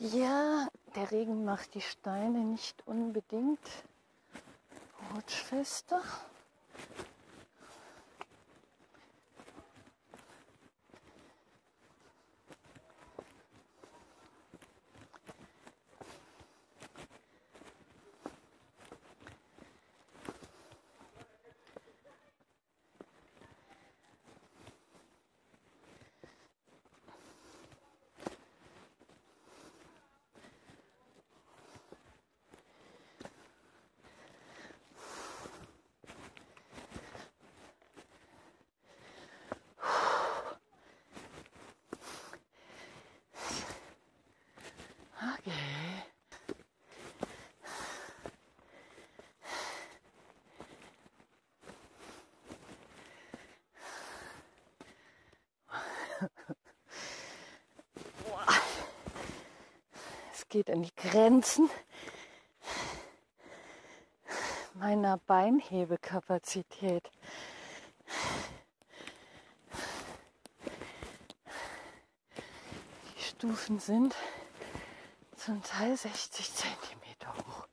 Ja, der Regen macht die Steine nicht unbedingt rutschfester. Okay. Es geht an die Grenzen meiner Beinhebekapazität. Die Stufen sind zum Teil 60 Zentimeter hoch.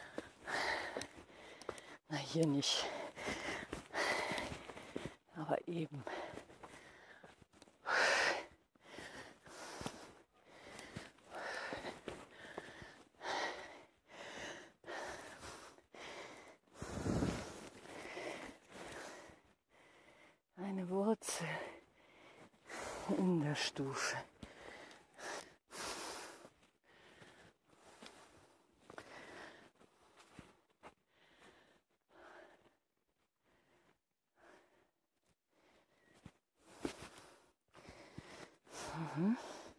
Na, hier nicht. Aber eben. Eine Wurzel in der Stufe. Mhm.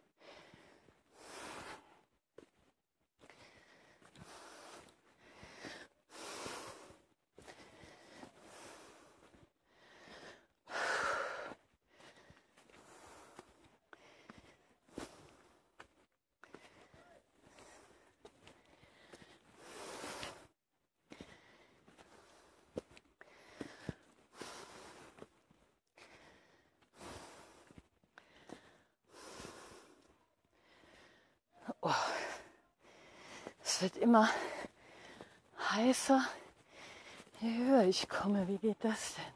Oh, es wird immer heißer, je höher ich komme. Wie geht das denn?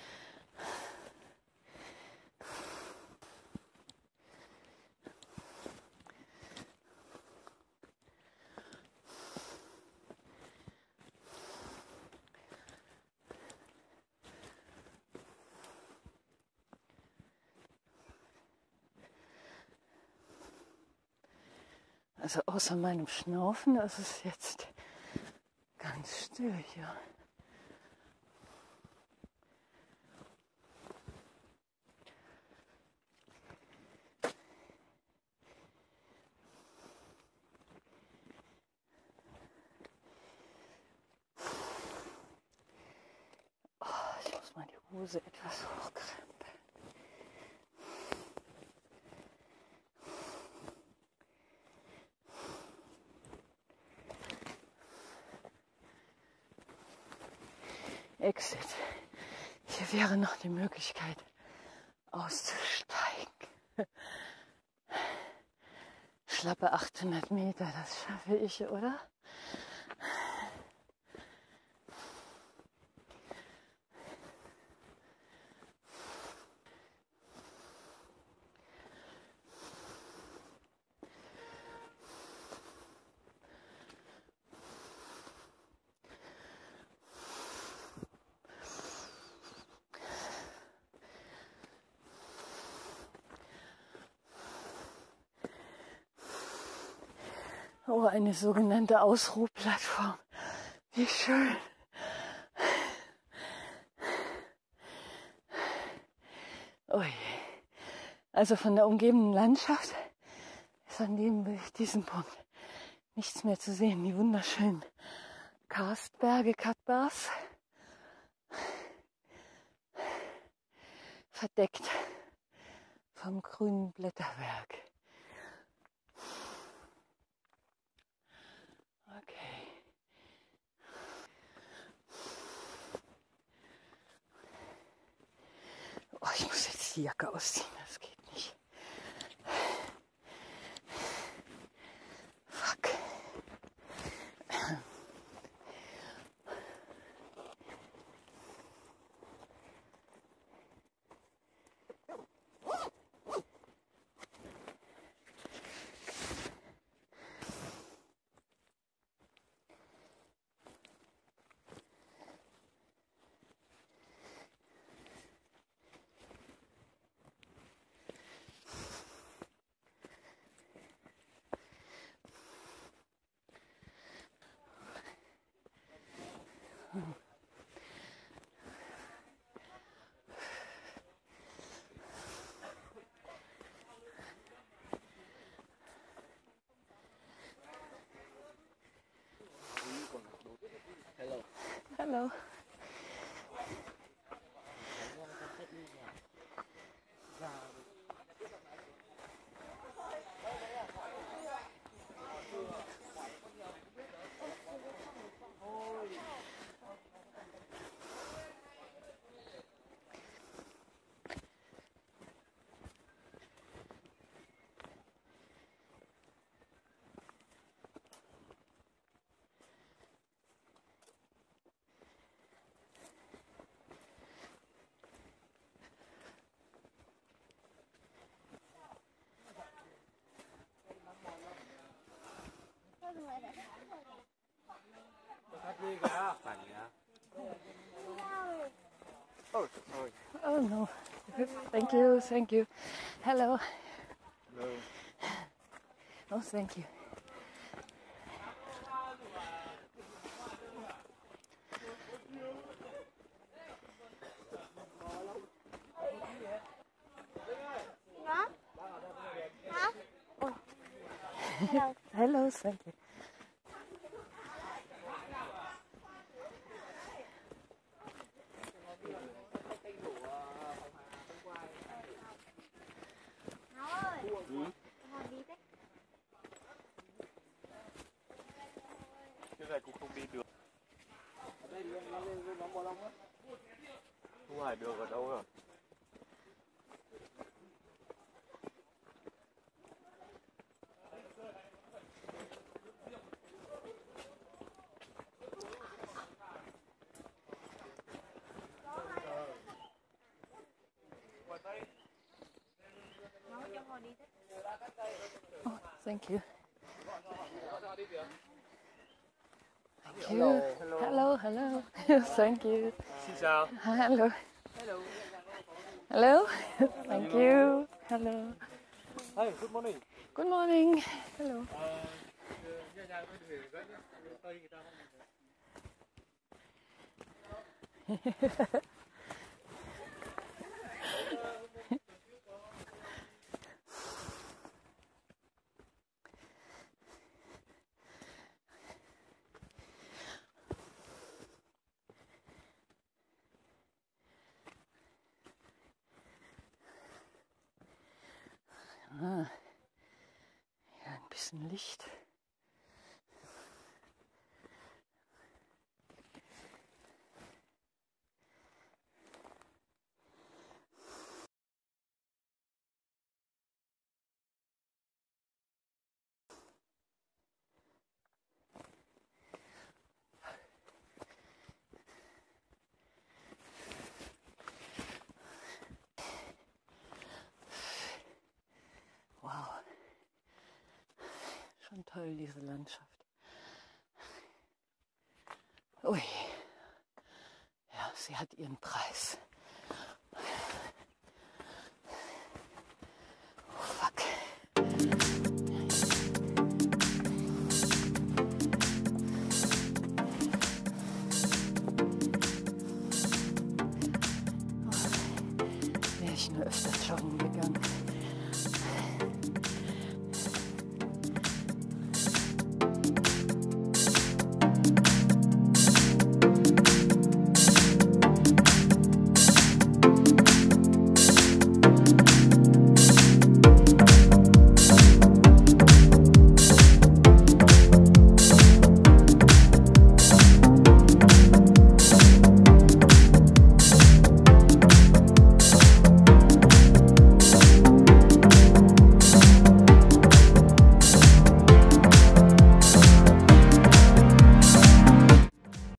Also außer meinem Schnaufen ist es jetzt ganz still hier. Oh, ich muss mal die Hose etwas hochkrempeln. Exit. Hier wäre noch die Möglichkeit auszusteigen. Schlappe 800 Meter, das schaffe ich, oder? Oh, eine sogenannte Ausruhplattform. Wie schön. Oh je. Also von der umgebenden Landschaft ist an diesem Punkt nichts mehr zu sehen. Die wunderschönen Karstberge, Katbars, verdeckt vom grünen Blätterwerk. Okay. Oh, ich muss jetzt die Jacke ausziehen, das geht nicht. Hello. Oh no. Thank you, thank you. Hello. Hello. Oh, thank you. Hello. Hello, thank you. Nó ơi. Hồi đi đấy. Cái này cũng không đi được. Không phải được ở đâu rồi. Nó cho hồi đi đấy. Oh, thank you. Thank you. Hello, hello. Thank you. Xin chào. Hello. Hello. Thank you. Hello. Hey, good morning. Good morning. Hello. Ah, ja, ein bisschen Licht. Wow. Schon toll, diese Landschaft. Ui. Ja, sie hat ihren Preis. Oh, fuck. Wäre ich nur öfter joggen gegangen.